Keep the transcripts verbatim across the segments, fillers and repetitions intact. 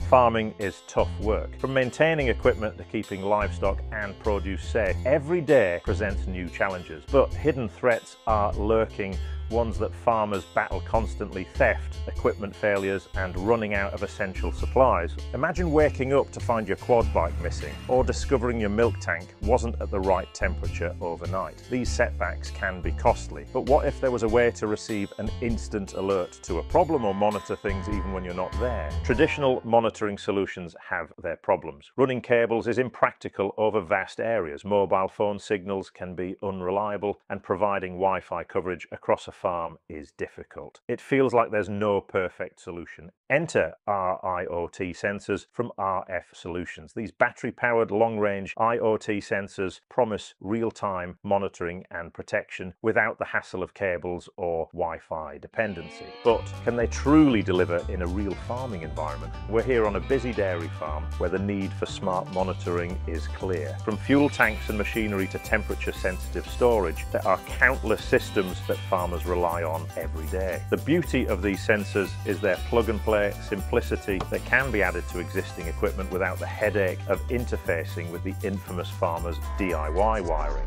Farming is tough work. From maintaining equipment to keeping livestock and produce safe, every day presents new challenges. But hidden threats are lurking, ones that farmers battle constantly: theft, equipment failures, and running out of essential supplies. Imagine waking up to find your quad bike missing, or discovering your milk tank wasn't at the right temperature overnight. These setbacks can be costly, but what if there was a way to receive an instant alert to a problem or monitor things even when you're not there? Traditional monitoring solutions have their problems. Running cables is impractical over vast areas, mobile phone signals can be unreliable, and providing Wi-Fi coverage across a farm is difficult. It feels like there's no perfect solution. Enter R I O T sensors from R F Solutions. These battery-powered long-range I O T sensors promise real-time monitoring and protection without the hassle of cables or Wi-Fi dependency. But can they truly deliver in a real farming environment? We're here on a busy dairy farm where the need for smart monitoring is clear. From fuel tanks and machinery to temperature-sensitive storage, there are countless systems that farmers rely on every day. The beauty of these sensors is their plug-and-play simplicity that can be added to existing equipment without the headache of interfacing with the infamous farmer's D I Y wiring.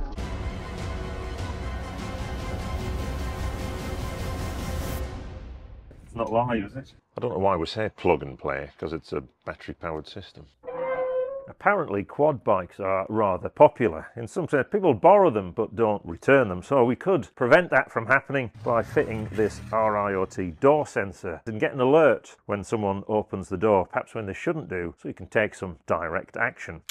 It's not live, is it? I don't know why we say plug and play, because it's a battery-powered system. Apparently quad bikes are rather popular. In some sense, people borrow them but don't return them, so we could prevent that from happening by fitting this R I O T door sensor and get an alert when someone opens the door, perhaps when they shouldn't do, so you can take some direct action.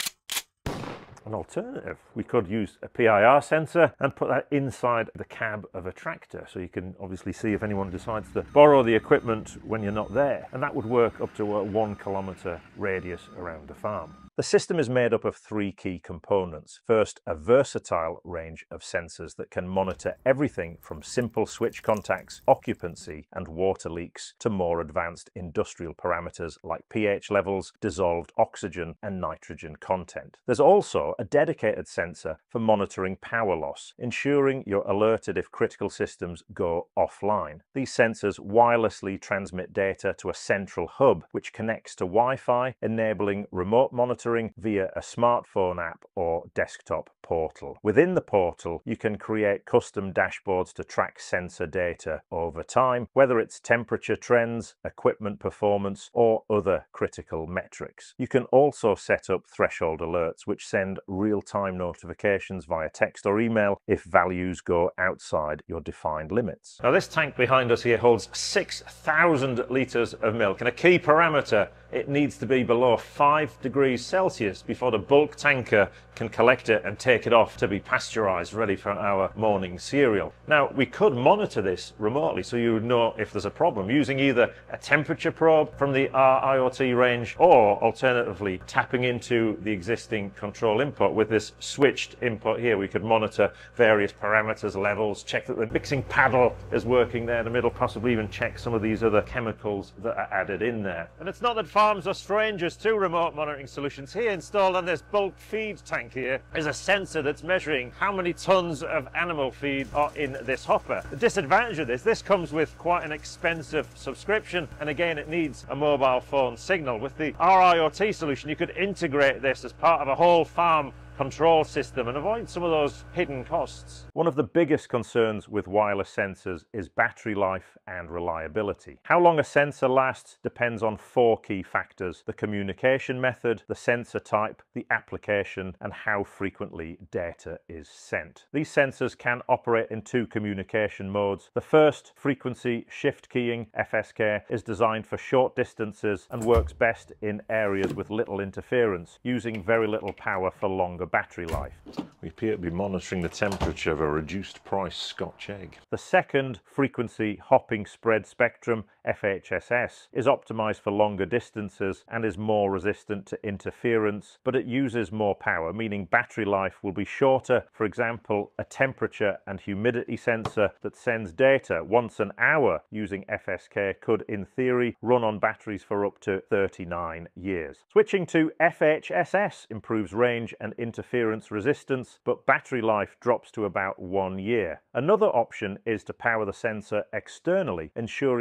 An alternative, we could use a P I R sensor and put that inside the cab of a tractor, so you can obviously see if anyone decides to borrow the equipment when you're not there, and that would work up to a one kilometre radius around the farm. The system is made up of three key components. First, a versatile range of sensors that can monitor everything from simple switch contacts, occupancy, and water leaks to more advanced industrial parameters like pH levels, dissolved oxygen, and nitrogen content. There's also a dedicated sensor for monitoring power loss, ensuring you're alerted if critical systems go offline. These sensors wirelessly transmit data to a central hub which connects to Wi-Fi, enabling remote monitoring via a smartphone app or desktop portal. Within the portal, you can create custom dashboards to track sensor data over time, whether it's temperature trends, equipment performance, or other critical metrics. You can also set up threshold alerts, which send real-time notifications via text or email if values go outside your defined limits. Now, this tank behind us here holds six thousand litres of milk, and a key parameter, it needs to be below five degrees Celsius before the bulk tanker can collect it and take it off to be pasteurised, ready for our morning cereal. Now, we could monitor this remotely so you would know if there's a problem using either a temperature probe from the R I O T range, or alternatively tapping into the existing control input. With this switched input here, we could monitor various parameters, levels, check that the mixing paddle is working there in the middle, possibly even check some of these other chemicals that are added in there. And it's not that farms are strangers to remote monitoring solutions. Here, installed on this bulk feed tank here, is a sensor that's measuring how many tons of animal feed are in this hopper. The disadvantage of this, this comes with quite an expensive subscription, and again it needs a mobile phone signal. With the R I O T solution, you could integrate this as part of a whole farm control system and avoid some of those hidden costs. One of the biggest concerns with wireless sensors is battery life and reliability. How long a sensor lasts depends on four key factors: the communication method, the sensor type, the application, and how frequently data is sent. These sensors can operate in two communication modes. The first, frequency shift keying, F S K, is designed for short distances and works best in areas with little interference, using very little power for longer battery life. We appear to be monitoring the temperature of a reduced price Scotch egg. The second, frequency hopping spread spectrum, F H S S, is optimized for longer distances and is more resistant to interference, but it uses more power, meaning battery life will be shorter. For example, a temperature and humidity sensor that sends data once an hour using F S K could, in theory, run on batteries for up to thirty-nine years. Switching to F H S S improves range and interference resistance, but battery life drops to about one year. Another option is to power the sensor externally, ensuring continuous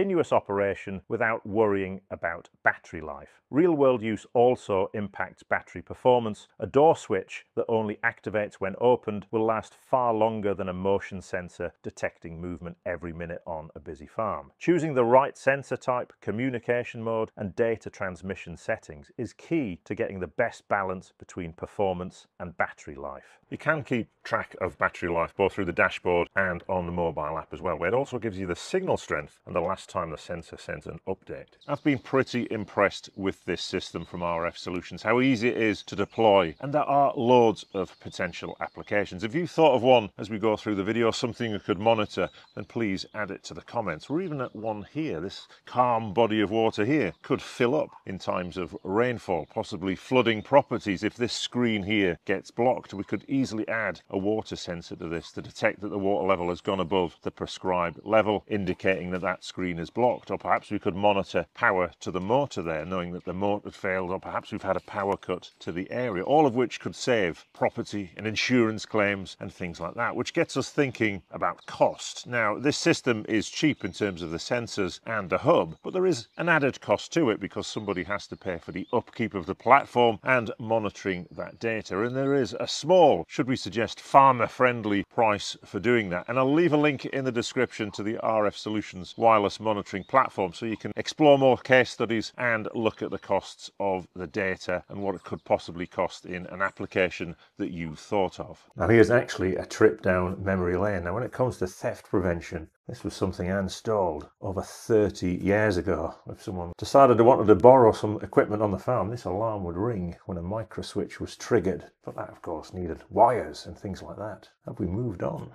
continuous operation without worrying about battery life. Real-world use also impacts battery performance. A door switch that only activates when opened will last far longer than a motion sensor detecting movement every minute on a busy farm. Choosing the right sensor type, communication mode, and data transmission settings is key to getting the best balance between performance and battery life. You can keep track of battery life both through the dashboard and on the mobile app as well, where it also gives you the signal strength and the last time the sensor sent an update. I've been pretty impressed with this system from R F Solutions, how easy it is to deploy, and there are loads of potential applications. If you thought of one as we go through the video, something you could monitor, then please add it to the comments. We're even at one here. This calm body of water here could fill up in times of rainfall, possibly flooding properties. If this screen here gets blocked, we could easily add a water sensor to this to detect that the water level has gone above the prescribed level, indicating that that screen is blocked. Or perhaps we could monitor power to the motor there, knowing that the motor failed, or perhaps we've had a power cut to the area, all of which could save property and insurance claims and things like that, which gets us thinking about cost. Now, this system is cheap in terms of the sensors and the hub, but there is an added cost to it because somebody has to pay for the upkeep of the platform and monitoring that data, and there is a small, should we suggest, farmer-friendly price for doing that. And I'll leave a link in the description to the R F Solutions wireless monitoring platform so you can explore more case studies and look at the costs of the data and what it could possibly cost in an application that you thought of. Now here's actually a trip down memory lane. Now when it comes to theft prevention, this was something I installed over thirty years ago. If someone decided they wanted to borrow some equipment on the farm, this alarm would ring when a micro switch was triggered. But that, of course, needed wires and things like that. Have we moved on?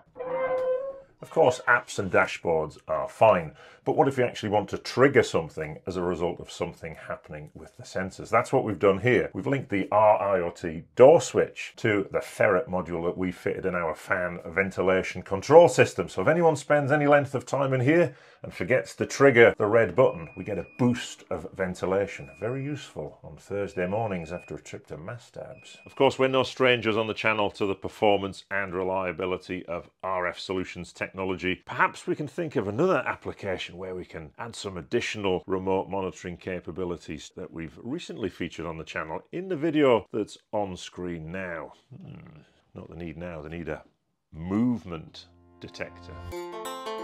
Of course, apps and dashboards are fine, but what if you actually want to trigger something as a result of something happening with the sensors? That's what we've done here. We've linked the RIoT door switch to the ferret module that we fitted in our fan ventilation control system. So if anyone spends any length of time in here and forgets to trigger the red button, we get a boost of ventilation. Very useful on Thursday mornings after a trip to Mastabs. Of course, we're no strangers on the channel to the performance and reliability of R F Solutions technology. Perhaps we can think of another application where we can add some additional remote monitoring capabilities that we've recently featured on the channel in the video that's on screen now. Hmm, not the need now, the need a movement detector.